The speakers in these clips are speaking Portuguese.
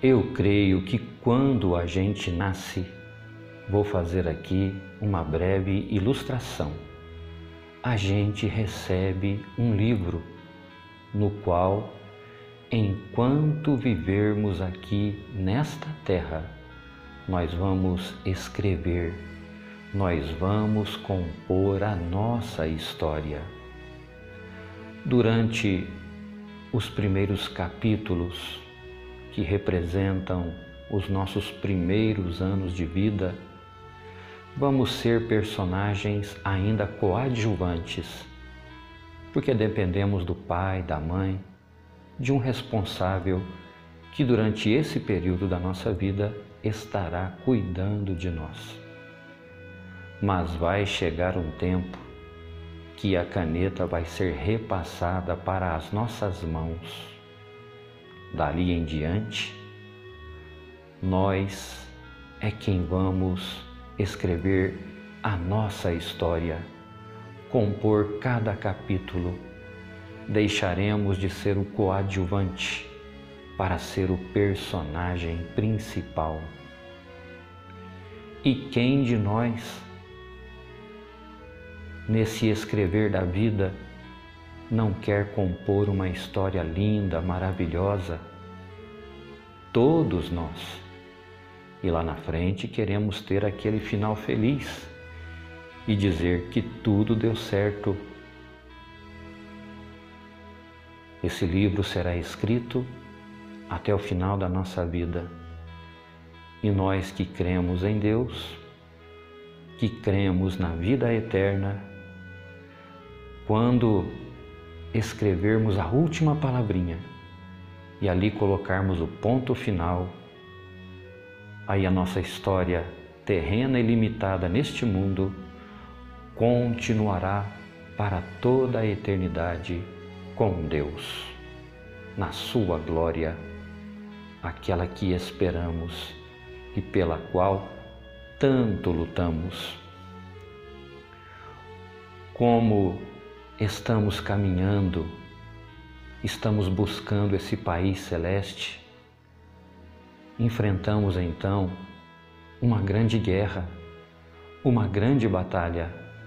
Eu creio que quando a gente nasce, vou fazer aqui uma breve ilustração. A gente recebe um livro no qual, enquanto vivermos aqui nesta terra, nós vamos escrever, nós vamos compor a nossa história. Durante os primeiros capítulos, que representam os nossos primeiros anos de vida, vamos ser personagens ainda coadjuvantes, porque dependemos do pai, da mãe, de um responsável que durante esse período da nossa vida estará cuidando de nós. Mas vai chegar um tempo que a caneta vai ser repassada para as nossas mãos. Dali em diante, nós é quem vamos escrever a nossa história, compor cada capítulo. Deixaremos de ser o coadjuvante para ser o personagem principal. E quem de nós, nesse escrever da vida, não quer compor uma história linda, maravilhosa? Todos nós. E lá na frente queremos ter aquele final feliz e dizer que tudo deu certo. Esse livro será escrito até o final da nossa vida. E nós que cremos em Deus, que cremos na vida eterna, quando escrevermos a última palavrinha e ali colocarmos o ponto final, aí a nossa história terrena e limitada neste mundo continuará para toda a eternidade com Deus, na sua glória, aquela que esperamos e pela qual tanto lutamos. Como estamos caminhando, estamos buscando esse país celeste, enfrentamos então uma grande guerra, uma grande batalha.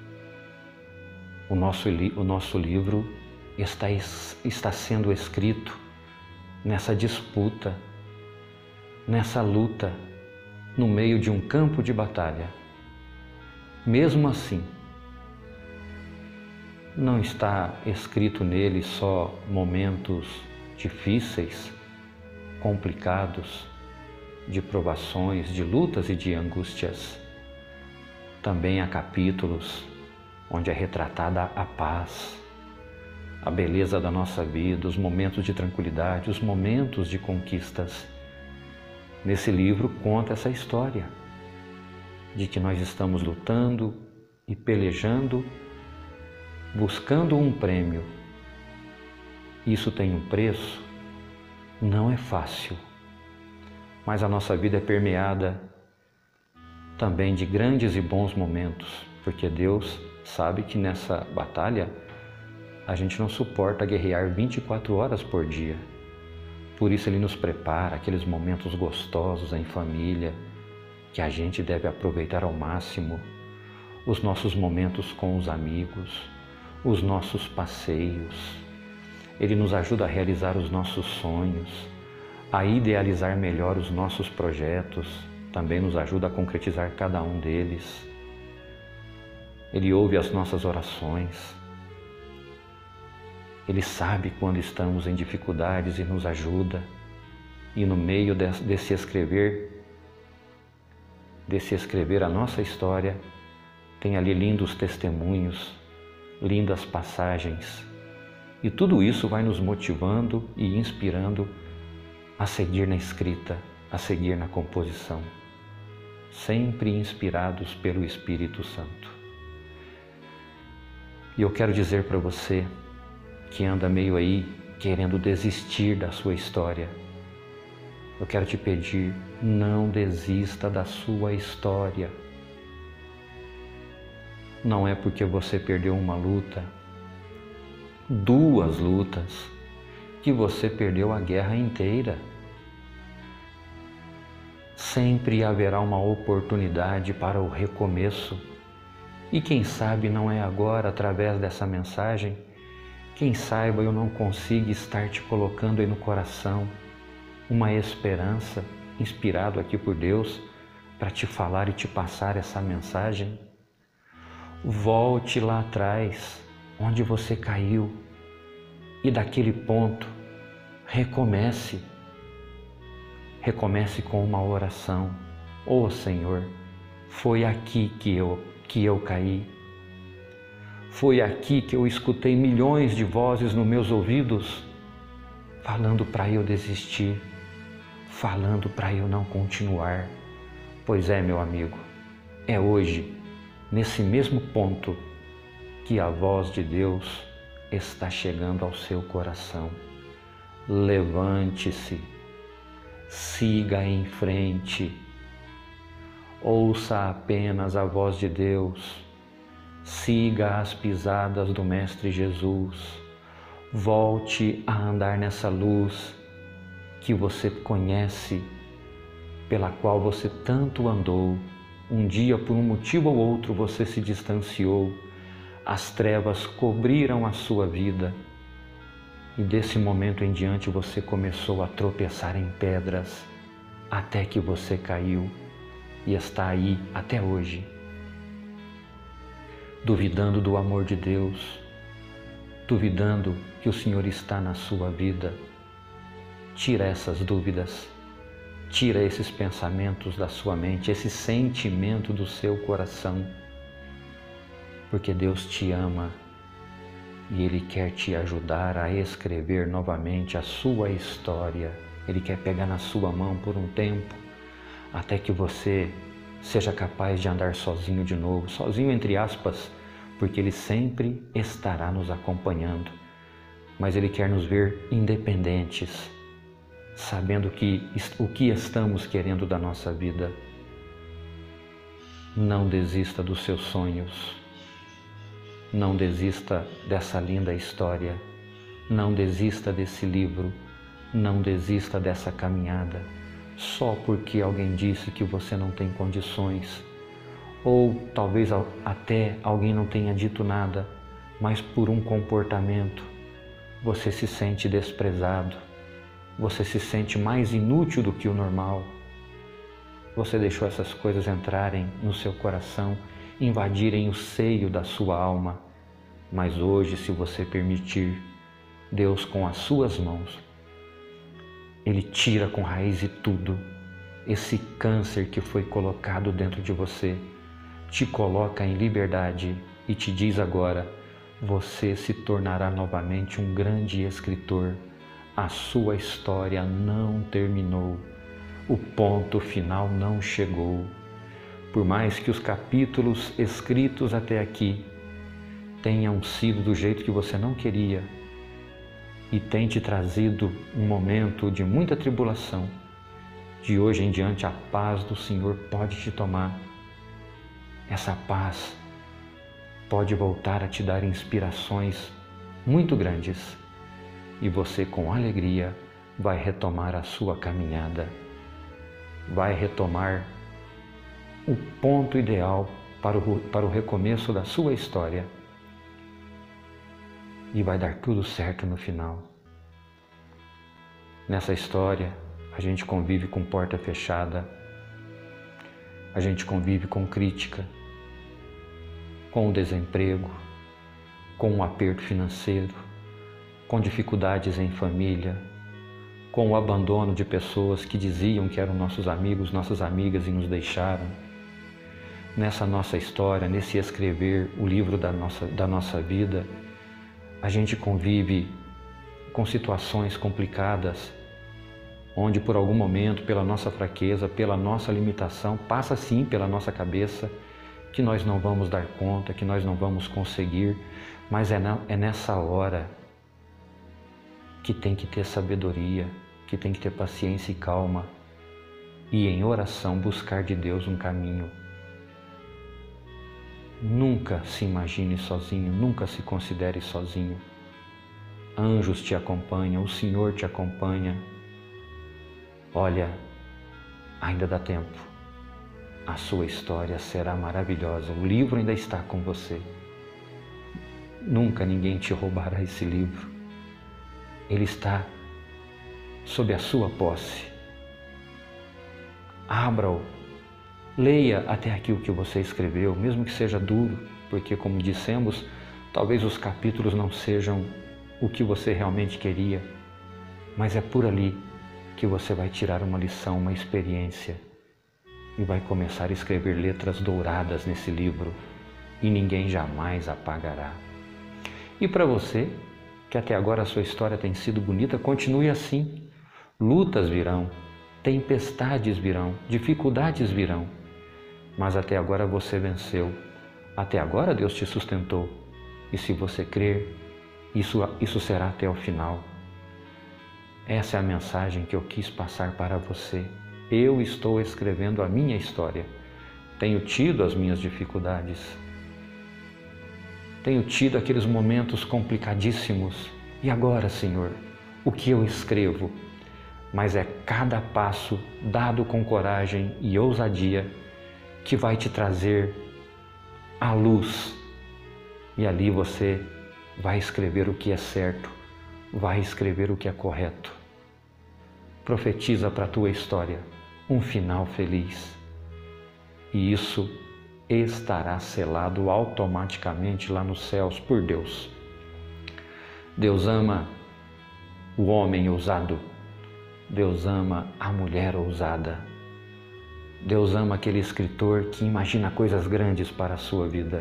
O nosso livro está sendo escrito nessa disputa, nessa luta, no meio de um campo de batalha. Mesmo assim, não está escrito nele só momentos difíceis, complicados, de provações, de lutas e de angústias. Também há capítulos onde é retratada a paz, a beleza da nossa vida, os momentos de tranquilidade, os momentos de conquistas. Nesse livro conta essa história de que nós estamos lutando e pelejando, buscando um prêmio. Isso tem um preço? Não é fácil, mas a nossa vida é permeada também de grandes e bons momentos, porque Deus sabe que nessa batalha a gente não suporta guerrear 24 horas por dia. Por isso Ele nos prepara aqueles momentos gostosos em família, que a gente deve aproveitar ao máximo, os nossos momentos com os amigos, os nossos passeios. Ele nos ajuda a realizar os nossos sonhos, a idealizar melhor os nossos projetos, também nos ajuda a concretizar cada um deles. Ele ouve as nossas orações. Ele sabe quando estamos em dificuldades e nos ajuda. E no meio desse escrever a nossa história, tem ali lindos testemunhos, lindas passagens. E tudo isso vai nos motivando e inspirando a seguir na escrita, a seguir na composição, sempre inspirados pelo Espírito Santo. E eu quero dizer para você que anda meio aí querendo desistir da sua história, eu quero te pedir, não desista da sua história. Não é porque você perdeu uma luta, 2 lutas, que você perdeu a guerra inteira. sempre haverá uma oportunidade para o recomeço. E quem sabe não é agora, através dessa mensagem, quem saiba eu não consiga estar te colocando aí no coração uma esperança, inspirado aqui por Deus, para te falar e te passar essa mensagem. Volte lá atrás, onde você caiu, e daquele ponto, recomece. Recomece com uma oração. Ô Senhor, foi aqui que eu caí. Foi aqui que eu escutei milhões de vozes nos meus ouvidos, falando para eu desistir, falando para eu não continuar. Pois é, meu amigo, é hoje, nesse mesmo ponto, que a voz de Deus está chegando ao seu coração. Levante-se, siga em frente, ouça apenas a voz de Deus, siga as pisadas do Mestre Jesus, volte a andar nessa luz que você conhece, pela qual você tanto andou. Um dia, por um motivo ou outro, você se distanciou, as trevas cobriram a sua vida e desse momento em diante você começou a tropeçar em pedras até que você caiu e está aí até hoje, duvidando do amor de Deus, duvidando que o Senhor está na sua vida. Tira essas dúvidas, tira esses pensamentos da sua mente, esse sentimento do seu coração, porque Deus te ama e Ele quer te ajudar a escrever novamente a sua história. Ele quer pegar na sua mão por um tempo, até que você seja capaz de andar sozinho de novo, sozinho entre aspas, porque Ele sempre estará nos acompanhando, mas Ele quer nos ver independentes, sabendo o que estamos querendo da nossa vida. Não desista dos seus sonhos, não desista dessa linda história, não desista desse livro, não desista dessa caminhada, só porque alguém disse que você não tem condições, ou talvez até alguém não tenha dito nada, mas por um comportamento você se sente desprezado, você se sente mais inútil do que o normal. Você deixou essas coisas entrarem no seu coração, invadirem o seio da sua alma. Mas hoje, se você permitir, Deus com as suas mãos, Ele tira com raiz e tudo esse câncer que foi colocado dentro de você, te coloca em liberdade e te diz agora: você se tornará novamente um grande escritor. A sua história não terminou, o ponto final não chegou. Por mais que os capítulos escritos até aqui tenham sido do jeito que você não queria e tenha te trazido um momento de muita tribulação, de hoje em diante a paz do Senhor pode te tomar. Essa paz pode voltar a te dar inspirações muito grandes e você com alegria vai retomar a sua caminhada, vai retomar o ponto ideal para o recomeço da sua história e vai dar tudo certo no final. Nessa história, a gente convive com porta fechada, a gente convive com crítica, com o desemprego, com o aperto financeiro, com dificuldades em família, com o abandono de pessoas que diziam que eram nossos amigos, nossas amigas e nos deixaram. Nessa nossa história, nesse escrever o livro da nossa vida, a gente convive com situações complicadas, onde por algum momento, pela nossa fraqueza, pela nossa limitação, passa sim pela nossa cabeça que nós não vamos dar conta, que nós não vamos conseguir, mas é nessa hora que tem que ter sabedoria, que tem que ter paciência e calma e em oração buscar de Deus um caminho. Nunca se imagine sozinho, nunca se considere sozinho. Anjos te acompanham, o Senhor te acompanha. Olha, Ainda dá tempo. A sua história será maravilhosa. O livro ainda está com você. Nunca ninguém te roubará esse livro. Ele está sob a sua posse. Abra-o. Leia até aqui o que você escreveu, mesmo que seja duro, porque, como dissemos, talvez os capítulos não sejam o que você realmente queria, mas é por ali que você vai tirar uma lição, uma experiência e vai começar a escrever letras douradas nesse livro e ninguém jamais apagará. E para você, que até agora a sua história tem sido bonita, continue assim. Lutas virão, tempestades virão, dificuldades virão, mas até agora você venceu. Até agora Deus te sustentou. E se você crer, isso será até o final. Essa é a mensagem que eu quis passar para você. Eu estou escrevendo a minha história. Tenho tido as minhas dificuldades. Tenho tido aqueles momentos complicadíssimos. E agora, Senhor, o que eu escrevo? Mas é cada passo dado com coragem e ousadia que vai te trazer a luz. E ali você vai escrever o que é certo, vai escrever o que é correto. Profetiza para a tua história um final feliz. E isso estará selado automaticamente lá nos céus por Deus. Deus ama o homem ousado. Deus ama a mulher ousada. Deus ama aquele escritor que imagina coisas grandes para a sua vida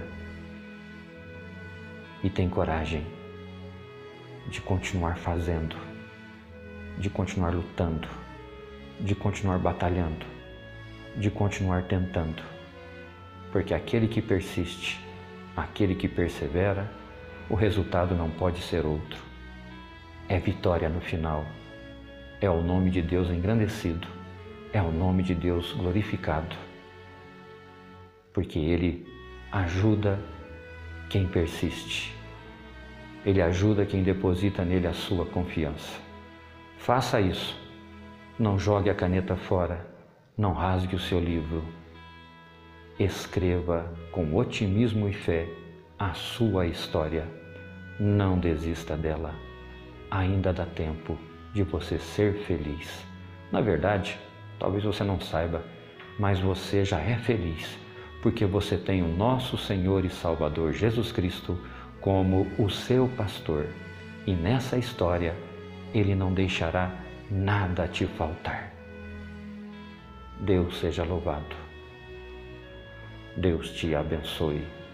e tem coragem de continuar fazendo, de continuar lutando, de continuar batalhando, de continuar tentando, porque aquele que persiste, aquele que persevera, o resultado não pode ser outro. É vitória no final, é o nome de Deus engrandecido, é o nome de Deus glorificado, porque Ele ajuda quem persiste, Ele ajuda quem deposita nele a sua confiança. Faça isso, não jogue a caneta fora, não rasgue o seu livro, escreva com otimismo e fé a sua história, não desista dela, ainda dá tempo de você ser feliz. Na verdade, talvez você não saiba, mas você já é feliz, porque você tem o nosso Senhor e Salvador Jesus Cristo como o seu pastor. E nessa história, Ele não deixará nada te faltar. Deus seja louvado. Deus te abençoe.